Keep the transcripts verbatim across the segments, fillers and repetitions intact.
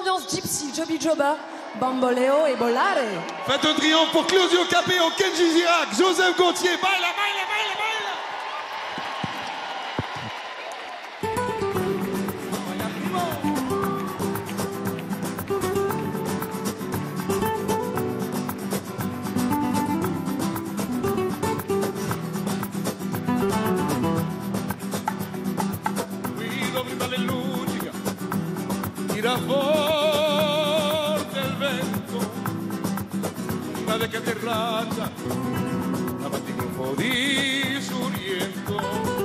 ambiance gypsy, Joby Joba, Bamboleo et Bolare. Faites un triomphe pour Claudio Capéo, Kenji Girac, Joseph Gauthier, baila, baila, baila, baila. Tira forte il vento, una vecchia terrazza, davanti a un po' di suriento.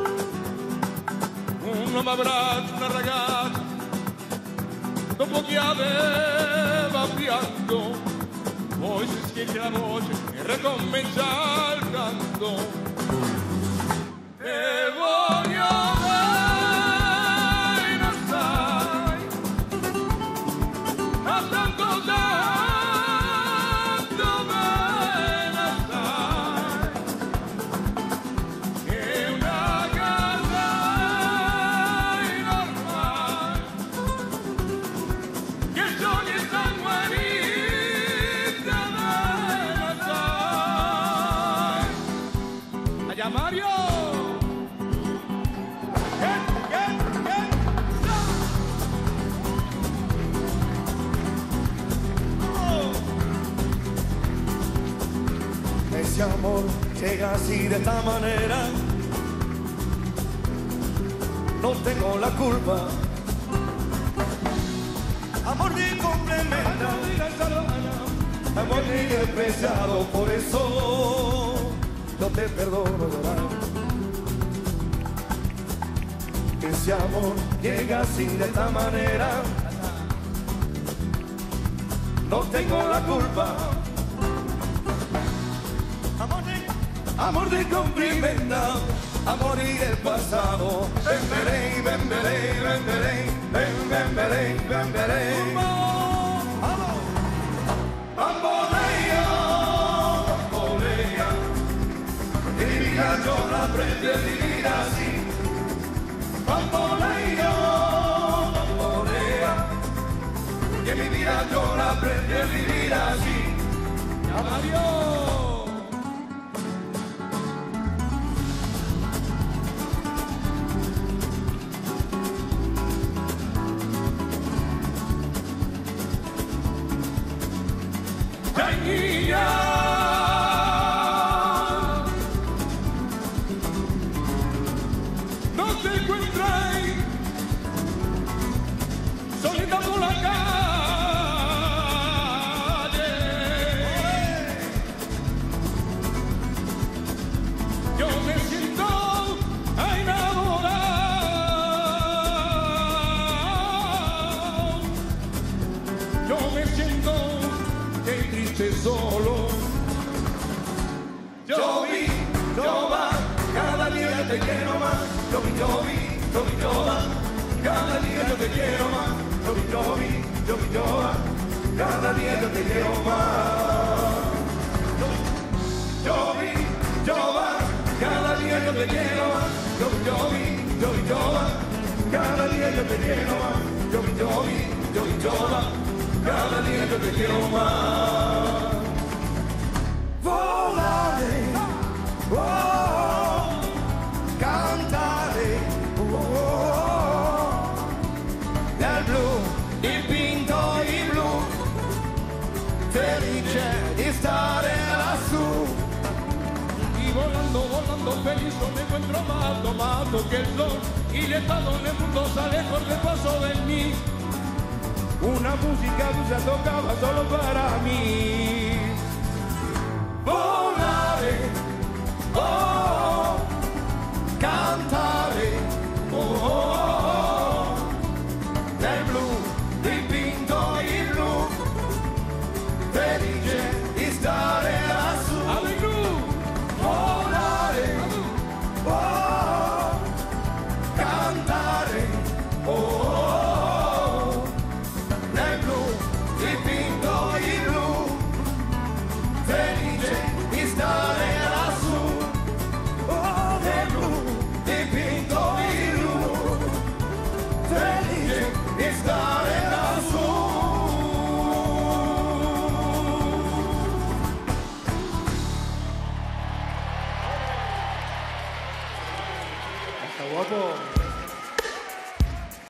Un uomo abbraccia una ragazza, dopo che aveva pianto, poi si schiaccia la voce e ricomincia il canto. E voglio Mario! Get, get, get, oh. Ese amor llega así de esta manera, no tengo la culpa. Amor de complementa, amor de despreciado, por eso no te perdono llorar. Ese amor llega así de esta manera, no tengo la culpa. Amor de, amor de comprimenda, amor y el pasado. Ven, veré, ven, veré, ven, veré, ven, ven, veré, ven, veré. Yo la aprendí a vivir así, bamboleo, bambolea, que mi vida yo la aprendí a vivir así. Adiós. Solo Joby, Joba, cada día te quiero más. Joby, Joby, Joby, Joba, cada día yo te quiero más. Joby, Joby, Joby, Joba, cada día yo te quiero más. Joby, Joba, cada día yo te quiero más. Joby, Joby, Joby, Joba, cada día yo te quiero más. Joby, Joby, Joby, Joba, cada día yo te quiero más. Volare, oh, cantare, oh, nel blu dipinto in blu, felice di stare lassù. Y volando, volando feliz no me encuentro más tomado que el sol, y de todo el mundo sale por el paso de mí. Una música que se tocaba solo para mí. Volare, oh, cantare, oh, oh, nel blu dipinto in blu, felice di stare lassù. Volare, oh, cantare, oh, oh, nel blu dipinto in blu, felice di stare lassù. Está guapo.